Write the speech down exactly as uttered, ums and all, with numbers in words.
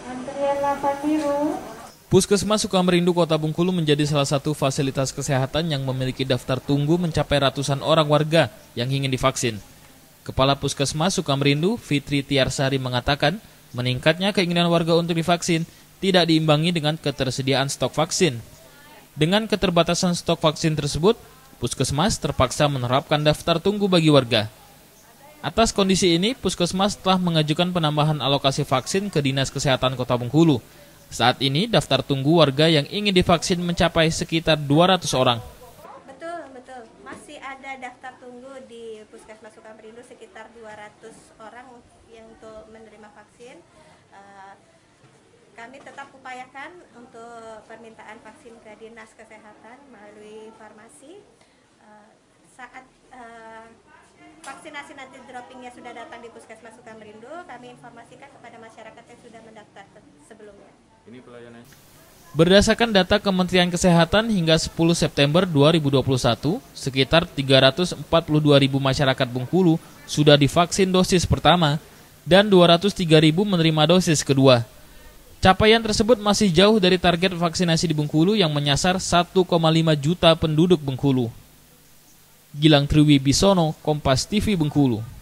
Antrian delapan biru. Puskesmas Sukamerindu Kota Bengkulu menjadi salah satu fasilitas kesehatan yang memiliki daftar tunggu mencapai ratusan orang warga yang ingin divaksin. Kepala Puskesmas Sukamerindu, Fitri Tiarsari mengatakan, meningkatnya keinginan warga untuk divaksin tidak diimbangi dengan ketersediaan stok vaksin. Dengan keterbatasan stok vaksin tersebut, Puskesmas terpaksa menerapkan daftar tunggu bagi warga. Atas kondisi ini, Puskesmas telah mengajukan penambahan alokasi vaksin ke Dinas Kesehatan Kota Bengkulu. Saat ini, daftar tunggu warga yang ingin divaksin mencapai sekitar dua ratus orang. Betul, betul. Masih ada daftar tunggu di Puskesmas Sukamerindu sekitar dua ratus orang yang untuk menerima vaksin. Uh, kami tetap upayakan untuk permintaan vaksin ke Dinas Kesehatan melalui farmasi. Uh, saat uh, vaksinasi nanti droppingnya sudah datang di Puskesmas Sukamerindu, kami informasikan kepada masyarakat yang sudah mendaftar sebelumnya. Ini pelayanan. Berdasarkan data Kementerian Kesehatan hingga sepuluh September dua ribu dua puluh satu, sekitar tiga ratus empat puluh dua ribu masyarakat Bengkulu sudah divaksin dosis pertama dan dua ratus tiga ribu menerima dosis kedua. Capaian tersebut masih jauh dari target vaksinasi di Bengkulu yang menyasar satu koma lima juta penduduk Bengkulu. Gilang Triwibisono, Kompas T V Bengkulu.